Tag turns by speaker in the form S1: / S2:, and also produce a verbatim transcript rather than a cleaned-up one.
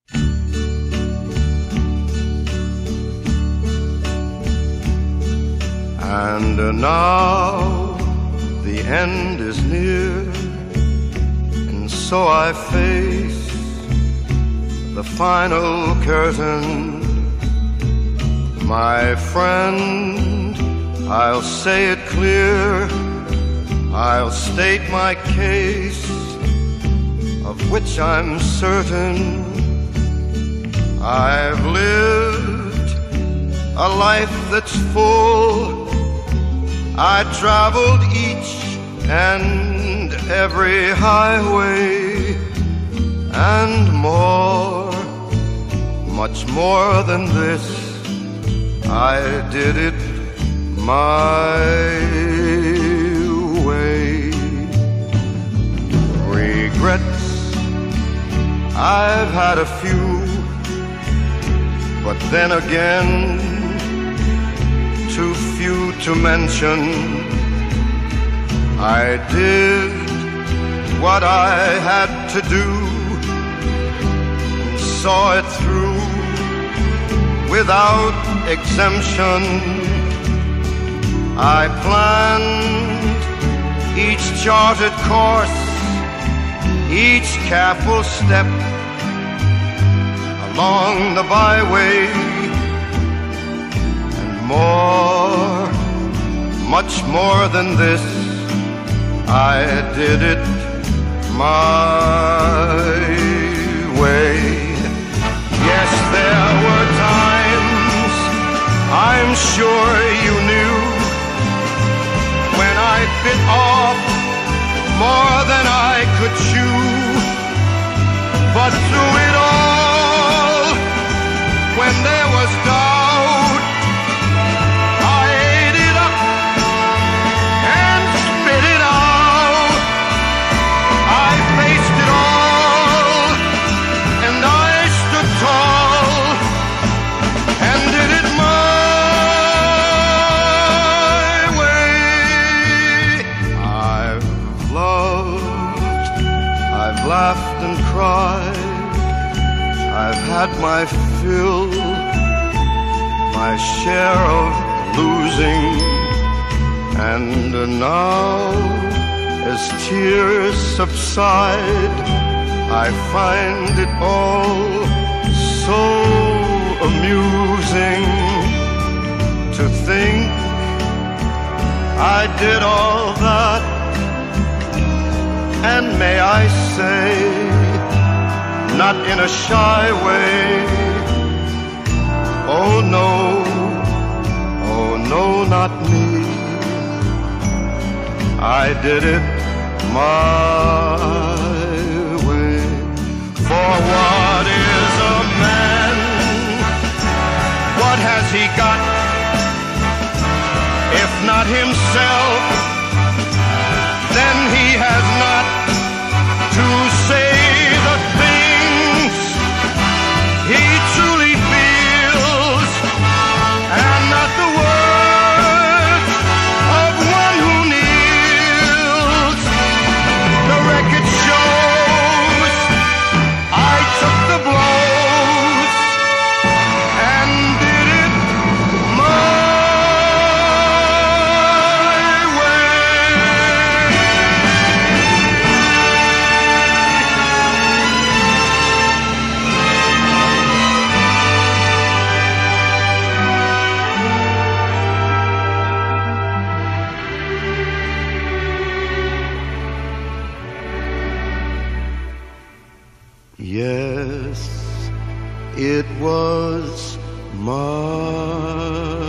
S1: And now the end is near, and so I face the final curtain. My friend, I'll say it clear, I'll state my case, of which I'm certain. I've lived a life that's full. I traveled each and every highway, and more, much more than this, I did it my way. Regrets, I've had a few, but then again, too few to mention. I did what I had to do, and saw it through without exemption. I planned each charted course, each careful step along the byway, and more, much more than this, I did it my way. Yes, there were times, I'm sure you knew, when I bit off more than I could chew. But through it all, when there was doubt, I ate it up and spit it out. I faced it all, and I stood tall, and did it my way. I've loved, I've laughed and cried, I've had my fill, my share of losing, and now, as tears subside, I find it all so amusing to think I did all that, and may I say, not in a shy way. Oh no, oh no, not me. I did it my way. For what is a man? What has he got, if not himself? Then he has not to say the things he truly feels, and not the words of one who kneels. The record shows I took the blows and did it my Yes, it was my